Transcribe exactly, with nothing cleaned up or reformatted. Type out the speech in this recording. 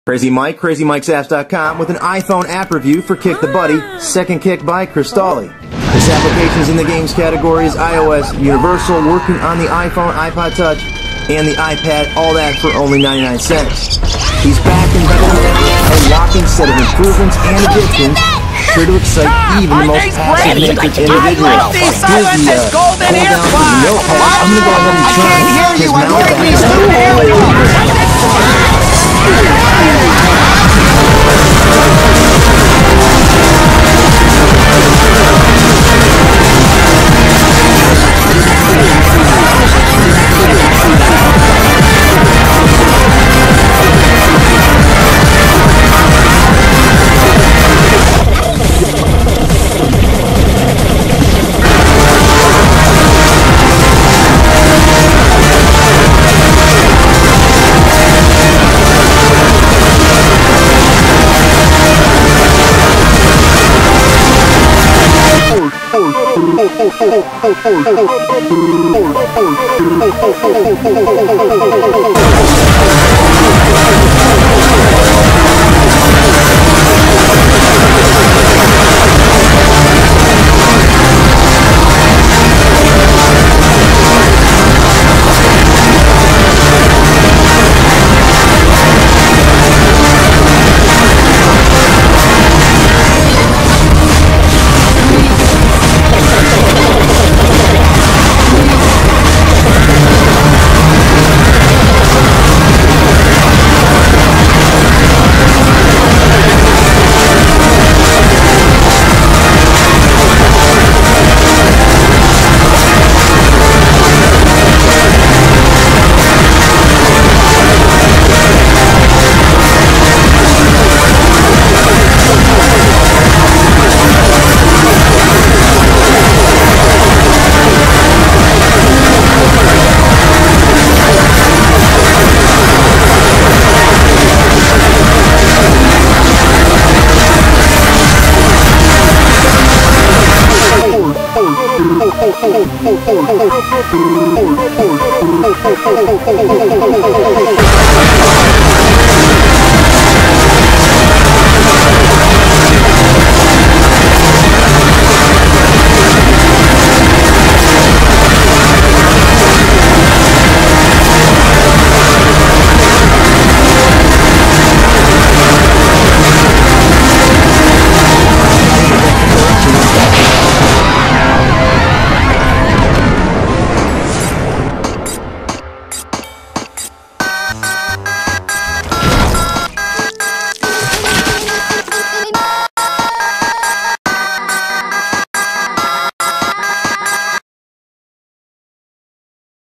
Crazy Mike, crazy mikes apps dot com with an iPhone app review for Kick the Buddy, Second Kick by Cristalli. This application is in the games categories iOS, Universal, working on the iPhone, iPod Touch, and the iPad, all that for only ninety-nine cents. He's back and better than ever, a whopping set of improvements and additions, sure to excite even the most passive-natured individual. Here's the uh, hold down for the notepad. I'm going to go ahead and try his mouth Oh,